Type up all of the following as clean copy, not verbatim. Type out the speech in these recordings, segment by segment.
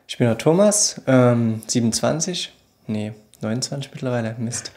Ich bin der Thomas, 27, nee, 29 mittlerweile, Mist.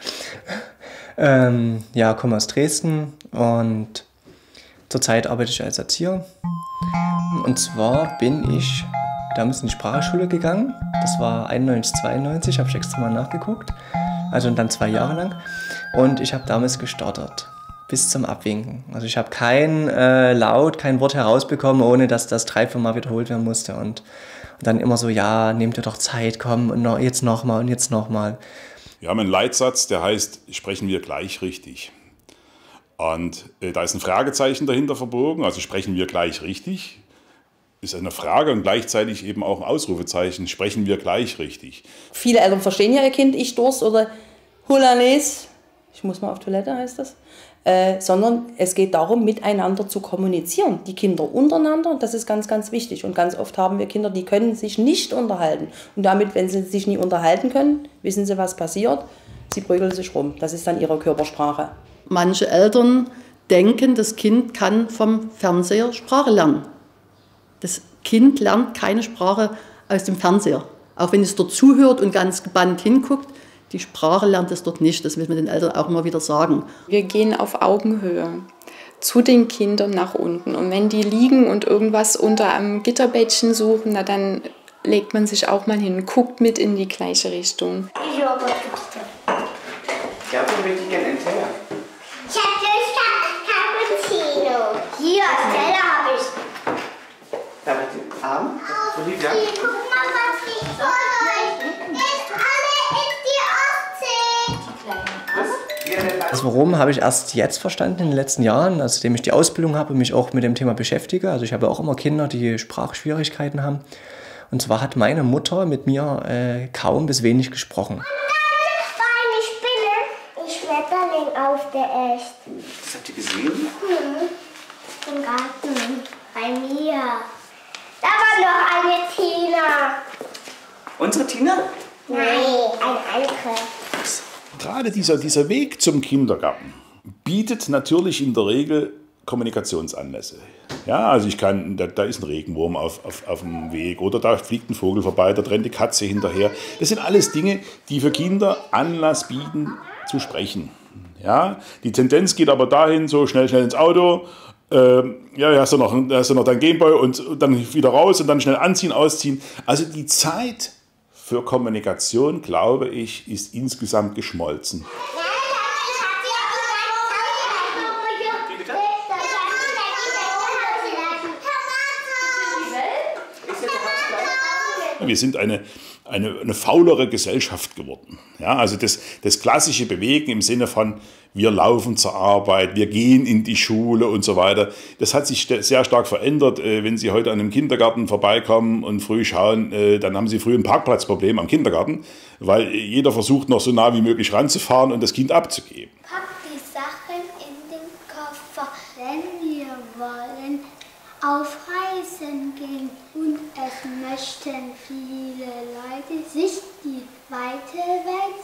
Ja, komme aus Dresden und zurzeit arbeite ich als Erzieher. Und zwar bin ich damals in die Sprachschule gegangen. Das war 91, 92, habe ich extra mal nachgeguckt. Also dann 2 Jahre lang. Und ich habe damals gestartet, bis zum Abwinken. Also ich habe kein Laut, kein Wort herausbekommen, ohne dass das 3, 4 Mal wiederholt werden musste. Und dann immer so, ja, nehmt ihr doch Zeit, komm, und jetzt nochmal und jetzt nochmal. Wir haben einen Leitsatz, der heißt, sprechen wir gleich richtig. Und da ist ein Fragezeichen dahinter verborgen, also sprechen wir gleich richtig, ist eine Frage und gleichzeitig eben auch ein Ausrufezeichen, sprechen wir gleich richtig. Viele Eltern verstehen ja ihr Kind, ich Durst oder Hulanes, ich muss mal auf Toilette, heißt das. Sondern es geht darum, miteinander zu kommunizieren, die Kinder untereinander, und das ist ganz, ganz wichtig. Und ganz oft haben wir Kinder, die können sich nicht unterhalten. Und damit, wenn sie sich nie unterhalten können, wissen sie, was passiert, sie prügeln sich rum. Das ist dann ihre Körpersprache. Manche Eltern denken, das Kind kann vom Fernseher Sprache lernen. Das Kind lernt keine Sprache aus dem Fernseher. Auch wenn es dort zuhört und ganz gebannt hinguckt, die Sprache lernt es dort nicht. Das will man den Eltern auch immer wieder sagen. Wir gehen auf Augenhöhe zu den Kindern nach unten. Und wenn die liegen und irgendwas unter einem Gitterbettchen suchen, na dann legt man sich auch mal hin und guckt mit in die gleiche Richtung. Ja, wo möchte ich gerne entfernen? Ich habe Lust auf Cappuccino. Hier, Stella habe ich. Darf ich den Arm? Olivia? Guck mal, was ich soll. Ist alle in die Ostsee. Das Warum habe ich erst jetzt verstanden in den letzten Jahren, also seitdem ich die Ausbildung habe und mich auch mit dem Thema beschäftige. Also ich habe ja auch immer Kinder, die Sprachschwierigkeiten haben. Und zwar hat meine Mutter mit mir kaum bis wenig gesprochen. Schmetterling auf der Echt. Das habt ihr gesehen? Im Garten. Bei mir. Da war noch eine Tina. Unsere Tina? Nein, ein andere. Gerade dieser Weg zum Kindergarten bietet natürlich in der Regel Kommunikationsanlässe. Ja, also da ist ein Regenwurm auf dem Weg oder da fliegt ein Vogel vorbei, da rennt die Katze hinterher. Das sind alles Dinge, die für Kinder Anlass bieten, zu sprechen. Ja, die Tendenz geht aber dahin, so schnell ins Auto, ja, hast du noch dein Gameboy und dann wieder raus und dann schnell anziehen, ausziehen. Also die Zeit für Kommunikation, glaube ich, ist insgesamt geschmolzen. Wir sind eine faulere Gesellschaft geworden. Ja, also das klassische Bewegen im Sinne von, wir laufen zur Arbeit, wir gehen in die Schule und so weiter, das hat sich sehr stark verändert. Wenn Sie heute an einem Kindergarten vorbeikommen und früh schauen, dann haben Sie früh ein Parkplatzproblem am Kindergarten, weil jeder versucht noch so nah wie möglich ranzufahren und das Kind abzugeben. Pack die Sachen in den Koffer, wenn wir wollen auf Reisen gehen. Und es möchten viele Leute sich die weite Welt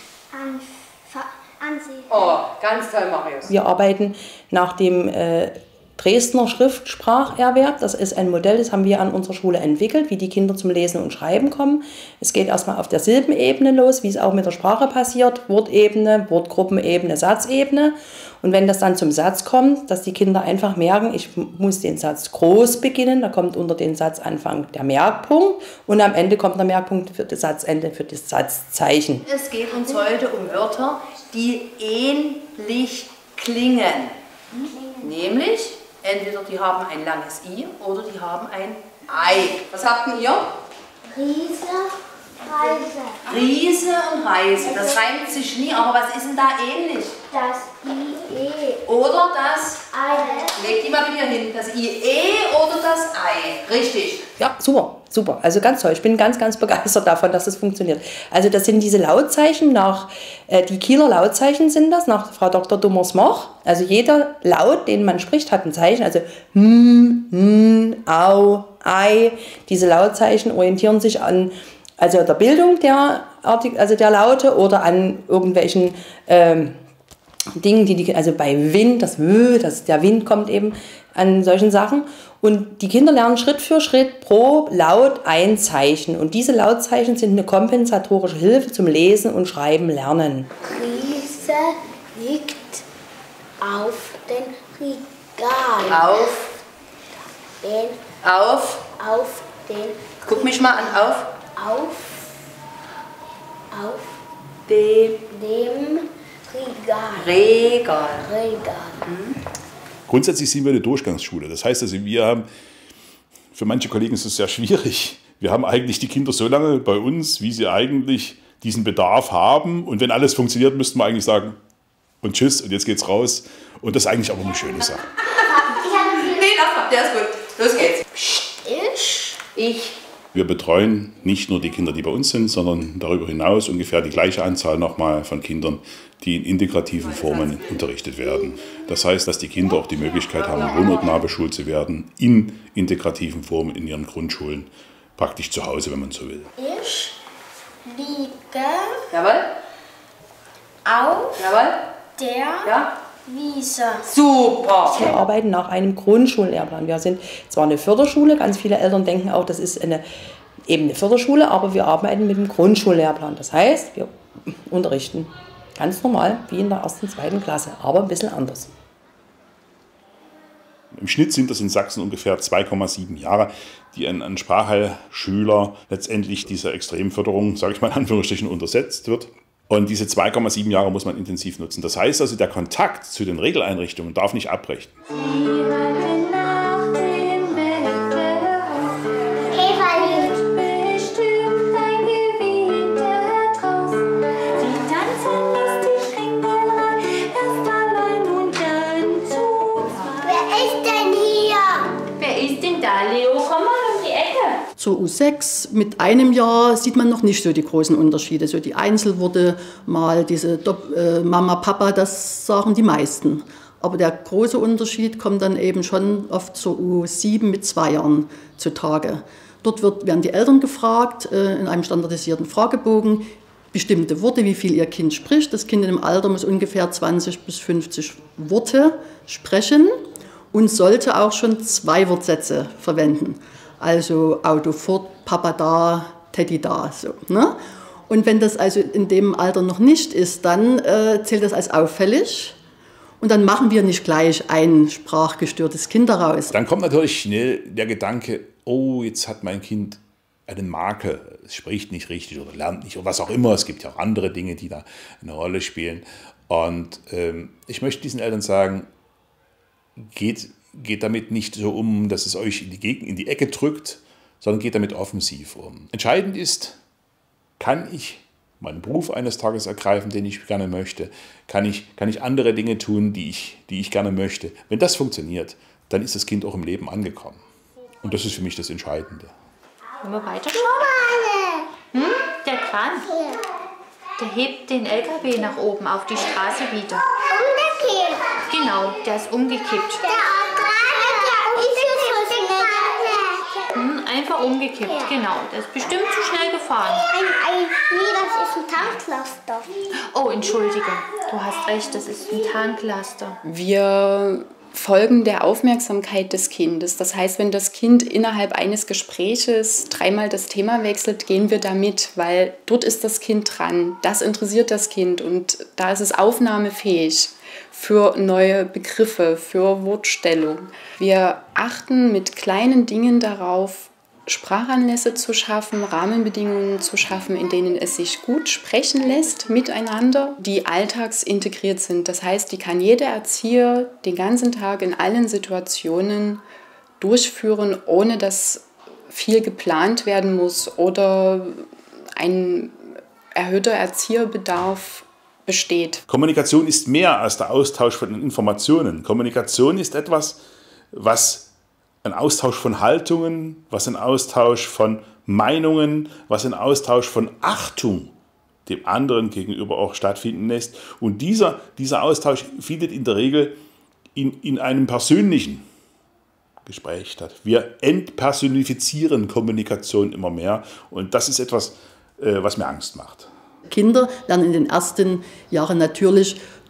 ansehen. Oh, ganz toll, Marius. Wir arbeiten nach dem Dresdner Schriftspracherwerb. Das ist ein Modell, das haben wir an unserer Schule entwickelt, wie die Kinder zum Lesen und Schreiben kommen. Es geht erstmal auf der Silbenebene los, wie es auch mit der Sprache passiert. Wortebene, Wortgruppenebene, Satzebene. Und wenn das dann zum Satz kommt, dass die Kinder einfach merken, ich muss den Satz groß beginnen, da kommt unter den Satzanfang der Merkpunkt und am Ende kommt der Merkpunkt für das Satzende, für das Satzzeichen. Es geht uns heute um Wörter, die ähnlich klingen. Nämlich, entweder die haben ein langes I oder die haben ein Ei. Was habt denn ihr? Riese, Reise. Riese und Reise. Das reimt sich nie, aber was ist denn da ähnlich? Das IE. Oder das Ei. Leg die mal wieder hin. Das IE oder das Ei. Richtig. Ja, super, super. Also ganz toll. Ich bin ganz, ganz begeistert davon, dass das funktioniert. Also das sind diese Lautzeichen die Kieler Lautzeichen sind das, nach Frau Dr. Dummers-Moch. Also jeder Laut, den man spricht, hat ein Zeichen. Also Au, Ei. Diese Lautzeichen orientieren sich an der Bildung der Laute oder an irgendwelchen Dingen, also bei Wind, der Wind kommt eben an solchen Sachen. Und die Kinder lernen Schritt für Schritt pro Laut ein Zeichen. Und diese Lautzeichen sind eine kompensatorische Hilfe zum Lesen und Schreiben lernen. Riese liegt auf dem Regal. Auf den. Guck mich mal an, auf dem Regal. Grundsätzlich sind wir eine Durchgangsschule. Das heißt also, für manche Kollegen ist es sehr schwierig. Wir haben eigentlich die Kinder so lange bei uns, wie sie eigentlich diesen Bedarf haben. Und wenn alles funktioniert, müssten wir eigentlich sagen, und tschüss, und jetzt geht's raus. Und das ist eigentlich aber eine schöne Sache. Der ist gut. Los geht's. Ich. Wir betreuen nicht nur die Kinder, die bei uns sind, sondern darüber hinaus ungefähr die gleiche Anzahl nochmal von Kindern, die in integrativen Formen unterrichtet werden. Das heißt, dass die Kinder auch die Möglichkeit haben, wohnortnah beschult zu werden, in integrativen Formen in ihren Grundschulen, praktisch zu Hause, wenn man so will. Ich liege Jawohl. auf Jawohl. der Wiese. Super. Wir arbeiten nach einem Grundschullehrplan. Wir sind zwar eine Förderschule, ganz viele Eltern denken auch, das ist eben eine Förderschule, aber wir arbeiten mit dem Grundschullehrplan. Das heißt, wir unterrichten ganz normal wie in der 1., 2. Klasse, aber ein bisschen anders. Im Schnitt sind das in Sachsen ungefähr 2,7 Jahre, die ein Sprachheilschüler letztendlich dieser Extremförderung, sage ich mal in Anführungsstrichen, untersetzt wird. Und diese 2,7 Jahre muss man intensiv nutzen. Das heißt also, der Kontakt zu den Regeleinrichtungen darf nicht abbrechen. So U6 mit einem Jahr sieht man noch nicht so die großen Unterschiede. So die Einzelworte, mal diese Mama, Papa, das sagen die meisten. Aber der große Unterschied kommt dann eben schon oft zur U7 mit 2 Jahren zutage. Dort werden die Eltern gefragt, in einem standardisierten Fragebogen, bestimmte Worte, wie viel ihr Kind spricht. Das Kind in dem Alter muss ungefähr 20 bis 50 Worte sprechen und sollte auch schon 2 Wortsätze verwenden. Also Auto fort, Papa da, Teddy da. So, ne? Und wenn das also in dem Alter noch nicht ist, dann zählt das als auffällig. Und dann machen wir nicht gleich ein sprachgestörtes Kind daraus. Dann kommt natürlich schnell der Gedanke, oh, jetzt hat mein Kind einen Makel, es spricht nicht richtig oder lernt nicht oder was auch immer. Es gibt ja auch andere Dinge, die da eine Rolle spielen. Und ich möchte diesen Eltern sagen, geht damit nicht so um, dass es euch in die Ecke drückt, sondern geht damit offensiv um. Entscheidend ist, kann ich meinen Beruf eines Tages ergreifen, den ich gerne möchte? Kann ich andere Dinge tun, die ich gerne möchte? Wenn das funktioniert, dann ist das Kind auch im Leben angekommen. Und das ist für mich das Entscheidende. Wollen wir weiterschauen? Der Kran, der hebt den LKW nach oben auf die Straße wieder. Umgekehrt. Genau, der ist umgekippt. Einfach umgekippt, genau. Der ist bestimmt zu schnell gefahren. Nee, das ist ein Tanklaster. Oh, entschuldige. Du hast recht, das ist ein Tanklaster. Wir folgen der Aufmerksamkeit des Kindes. Das heißt, wenn das Kind innerhalb eines Gespräches 3-mal das Thema wechselt, gehen wir da mit, weil dort ist das Kind dran. Das interessiert das Kind und da ist es aufnahmefähig für neue Begriffe, für Wortstellung. Wir achten mit kleinen Dingen darauf, Sprachanlässe zu schaffen, Rahmenbedingungen zu schaffen, in denen es sich gut sprechen lässt miteinander, die alltagsintegriert sind. Das heißt, die kann jeder Erzieher den ganzen Tag in allen Situationen durchführen, ohne dass viel geplant werden muss oder ein erhöhter Erzieherbedarf besteht. Kommunikation ist mehr als der Austausch von Informationen. Kommunikation ist etwas, was ein Austausch von Haltungen, was ein Austausch von Meinungen, was ein Austausch von Achtung dem anderen gegenüber auch stattfinden lässt. Und dieser Austausch findet in der Regel in einem persönlichen Gespräch statt. Wir entpersonifizieren Kommunikation immer mehr und das ist etwas, was mir Angst macht. Kinder lernen in den ersten Jahren natürlich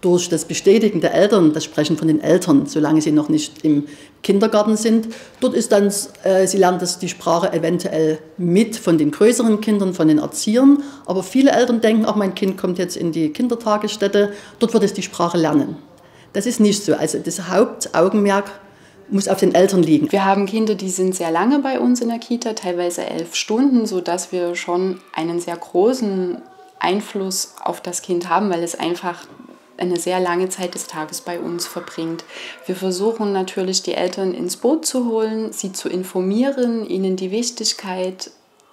durch das Bestätigen der Eltern, das Sprechen von den Eltern, solange sie noch nicht im Kindergarten sind, dort ist dann, sie lernen die Sprache eventuell mit von den größeren Kindern, von den Erziehern, aber viele Eltern denken, auch mein Kind kommt jetzt in die Kindertagesstätte, dort wird es die Sprache lernen. Das ist nicht so, also das Hauptaugenmerk muss auf den Eltern liegen. Wir haben Kinder, die sind sehr lange bei uns in der Kita, teilweise 11 Stunden, sodass wir schon einen sehr großen Einfluss auf das Kind haben, weil es einfach eine sehr lange Zeit des Tages bei uns verbringt. Wir versuchen natürlich, die Eltern ins Boot zu holen, sie zu informieren, ihnen die Wichtigkeit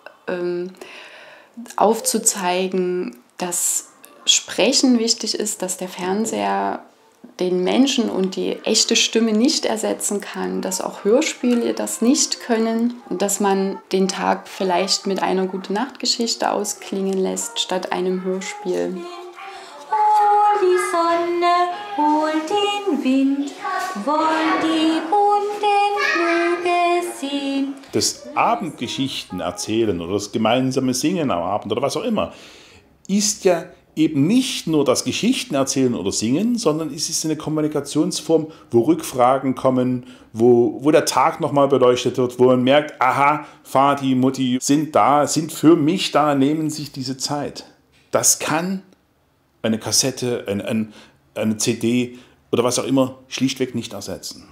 aufzuzeigen, dass Sprechen wichtig ist, dass der Fernseher den Menschen und die echte Stimme nicht ersetzen kann, dass auch Hörspiele das nicht können und dass man den Tag vielleicht mit einer Gute-Nacht-Geschichte ausklingen lässt, statt einem Hörspiel. Hol die Sonne, hol den Wind, wollen die bunten Flüge sehen. Das Abendgeschichten erzählen oder das gemeinsame Singen am Abend oder was auch immer, ist ja eben nicht nur das Geschichten erzählen oder singen, sondern es ist eine Kommunikationsform, wo Rückfragen kommen, wo der Tag nochmal beleuchtet wird, wo man merkt, aha, Vati, Mutti sind da, sind für mich da, nehmen sich diese Zeit. Das kann eine Kassette, eine CD oder was auch immer schlichtweg nicht ersetzen.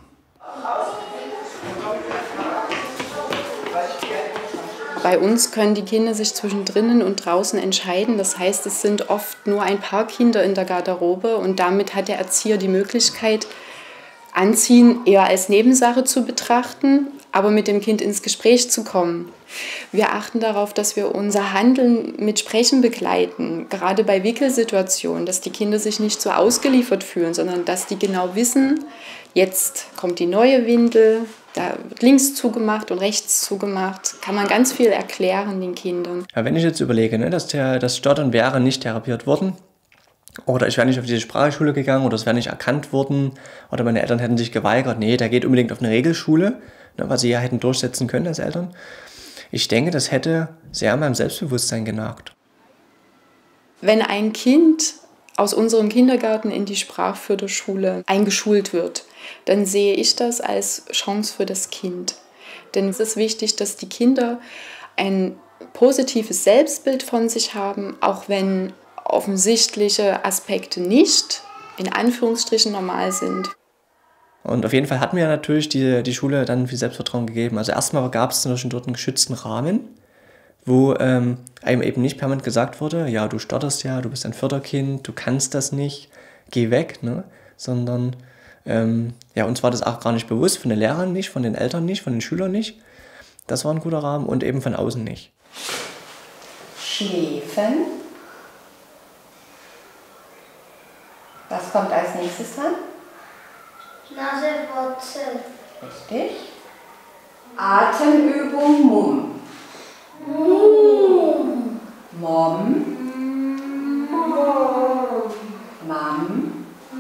Bei uns können die Kinder sich zwischen drinnen und draußen entscheiden. Das heißt, es sind oft nur ein paar Kinder in der Garderobe und damit hat der Erzieher die Möglichkeit, Anziehen eher als Nebensache zu betrachten, aber mit dem Kind ins Gespräch zu kommen. Wir achten darauf, dass wir unser Handeln mit Sprechen begleiten, gerade bei Wickelsituationen, dass die Kinder sich nicht so ausgeliefert fühlen, sondern dass die genau wissen, jetzt kommt die neue Windel, da wird links zugemacht und rechts zugemacht, kann man ganz viel erklären den Kindern. Ja, wenn ich jetzt überlege, ne, dass das Stottern wäre nicht therapiert worden oder ich wäre nicht auf diese Sprachschule gegangen oder es wäre nicht erkannt worden oder meine Eltern hätten sich geweigert, nee, der geht unbedingt auf eine Regelschule, ne, was sie ja hätten durchsetzen können als Eltern. Ich denke, das hätte sehr an meinem Selbstbewusstsein genagt. Wenn ein Kind aus unserem Kindergarten in die Sprachförderschule eingeschult wird, dann sehe ich das als Chance für das Kind. Denn es ist wichtig, dass die Kinder ein positives Selbstbild von sich haben, auch wenn offensichtliche Aspekte nicht in Anführungsstrichen normal sind. Und auf jeden Fall hat mir natürlich die Schule dann viel Selbstvertrauen gegeben. Also erstmal gab es dort einen geschützten Rahmen, wo einem eben nicht permanent gesagt wurde, ja, du stotterst ja, du bist ein Förderkind, du kannst das nicht, geh weg, ne? Sondern ja, uns war das auch gar nicht bewusst, von den Lehrern nicht, von den Eltern nicht, von den Schülern nicht. Das war ein guter Rahmen und eben von außen nicht. Schläfen. Was kommt als nächstes dran? Nasewurzel. Richtig. Atemübung Mumm. Mom. Mam.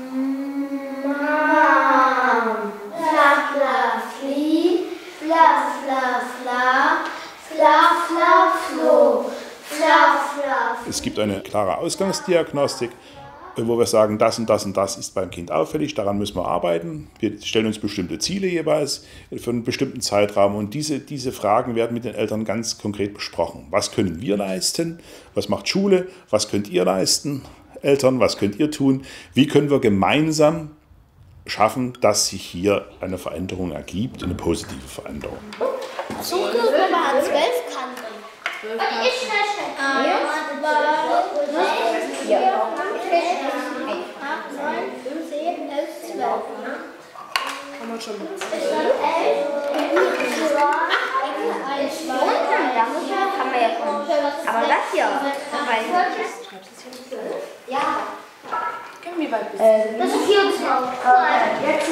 Fla, fla, fli. Fla, fla, fla. Fla, fla, flo. Fla, fla, flo. Es gibt eine klare Ausgangsdiagnostik, wo wir sagen, das und das und das ist beim Kind auffällig, daran müssen wir arbeiten. Wir stellen uns bestimmte Ziele jeweils für einen bestimmten Zeitraum und diese Fragen werden mit den Eltern ganz konkret besprochen. Was können wir leisten? Was macht Schule? Was könnt ihr leisten? Eltern, was könnt ihr tun? Wie können wir gemeinsam schaffen, dass sich hier eine Veränderung ergibt, eine positive Veränderung? Zuckerrübe hat 12 Kanten. Ich schnell. 8, 9, 10, 11, 12. Kann man schon mit 12. Kann man ja schon. Aber das hier, das weiß ich nicht. Ja. Wie weit bist du? Das ist 24. Jetzt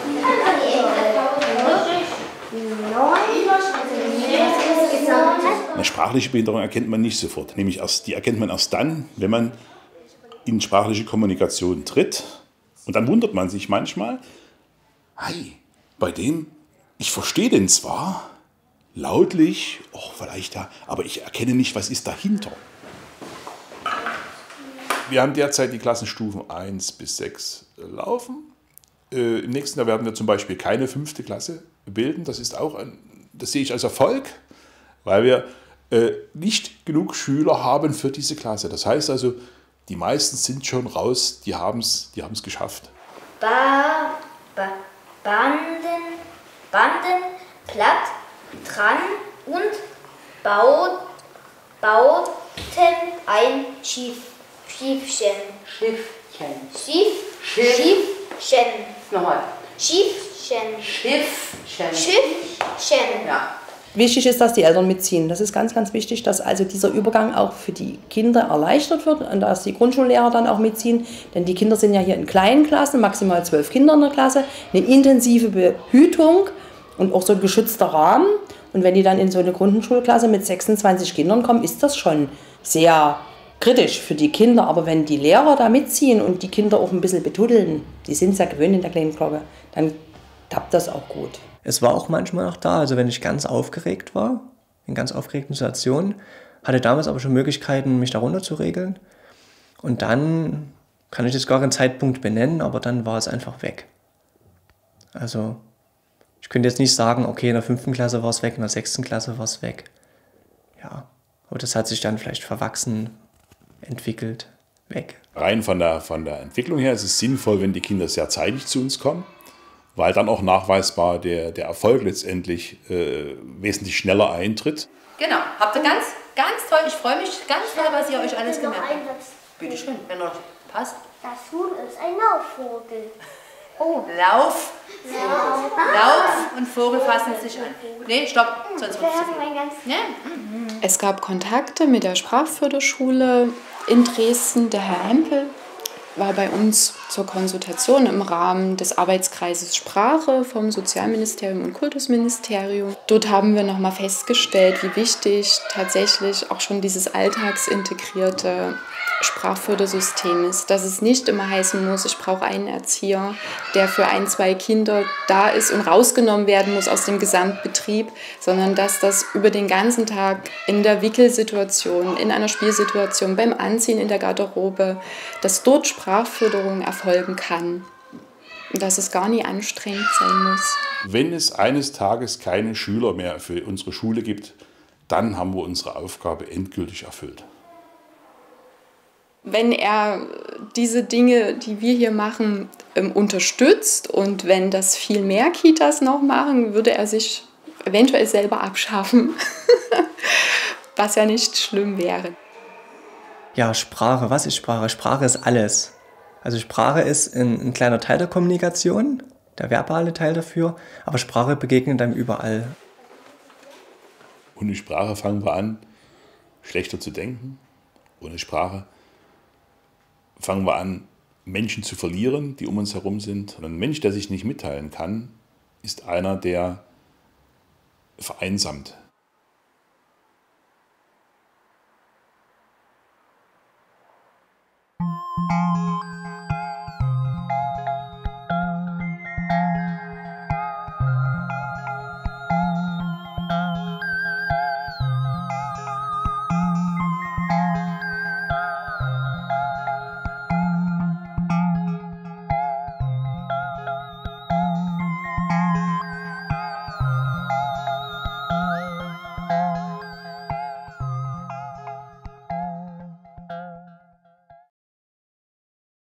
Eine sprachliche Behinderung erkennt man nicht sofort. Die erkennt man erst dann, wenn man in sprachliche Kommunikation tritt. Und dann wundert man sich manchmal, hey, bei dem, ich verstehe den zwar, lautlich, oh, vielleicht ja, aber ich erkenne nicht, was ist dahinter. Wir haben derzeit die Klassenstufen 1 bis 6 laufen. Im nächsten Jahr werden wir zum Beispiel keine 5. Klasse bilden. Das sehe ich als Erfolg, weil wir nicht genug Schüler haben für diese Klasse. Das heißt also, die meisten sind schon raus, die haben's geschafft. Banden, platt, dran und bauten ein Schiffchen. Nochmal. Schiffchen. Ja. Wichtig ist, dass die Eltern mitziehen. Das ist ganz, ganz wichtig, dass also dieser Übergang auch für die Kinder erleichtert wird und dass die Grundschullehrer dann auch mitziehen. Denn die Kinder sind ja hier in kleinen Klassen, maximal 12 Kinder in der Klasse, eine intensive Behütung und auch so ein geschützter Rahmen. Und wenn die dann in so eine Grundschulklasse mit 26 Kindern kommen, ist das schon sehr kritisch für die Kinder. Aber wenn die Lehrer da mitziehen und die Kinder auch ein bisschen betuddeln, die sind es ja gewöhnt in der kleinen Glocke, dann klappt das auch gut. Es war auch manchmal noch da, also wenn ich ganz aufgeregt war, in ganz aufgeregten Situationen, hatte damals aber schon Möglichkeiten, mich darunter zu regeln. Und dann kann ich jetzt gar keinen Zeitpunkt benennen, aber dann war es einfach weg. Also ich könnte jetzt nicht sagen, okay, in der 5. Klasse war es weg, in der 6. Klasse war es weg. Ja, aber das hat sich dann vielleicht verwachsen, entwickelt, weg. Rein von der Entwicklung her ist es sinnvoll, wenn die Kinder sehr zeitig zu uns kommen, weil dann auch nachweisbar der Erfolg letztendlich wesentlich schneller eintritt. Genau, habt ihr ganz, ganz toll, ich freue mich ganz toll, was ihr euch alles gemerkt habt. Bitte schön, wenn noch passt. Das Huhn ist ein Laufvogel. Oh, Lauf und Vogel fassen sich an. Nee, stopp, sonst wird es zu viel. Es gab Kontakte mit der Sprachförderschule in Dresden. Der Herr Hempel war bei uns zur Konsultation im Rahmen des Arbeitskreises Sprache vom Sozialministerium und Kultusministerium. Dort haben wir nochmal festgestellt, wie wichtig tatsächlich auch schon dieses alltagsintegrierte Sprachfördersystem ist, dass es nicht immer heißen muss, ich brauche einen Erzieher, der für 1, 2 Kinder da ist und rausgenommen werden muss aus dem Gesamtbetrieb, sondern dass das über den ganzen Tag in der Wickelsituation, in einer Spielsituation, beim Anziehen in der Garderobe, dass dort Sprachförderung erfolgen kann und dass es gar nie anstrengend sein muss. Wenn es eines Tages keine Schüler mehr für unsere Schule gibt, dann haben wir unsere Aufgabe endgültig erfüllt. Wenn er diese Dinge, die wir hier machen, unterstützt und wenn das viel mehr Kitas noch machen, würde er sich eventuell selber abschaffen, was ja nicht schlimm wäre. Ja, Sprache, was ist Sprache? Sprache ist alles. Also Sprache ist ein kleiner Teil der Kommunikation, der verbale Teil dafür, aber Sprache begegnet einem überall. Ohne Sprache fangen wir an, schlechter zu denken. Ohne Sprache fangen wir an, Menschen zu verlieren, die um uns herum sind. Und ein Mensch, der sich nicht mitteilen kann, ist einer, der vereinsamt.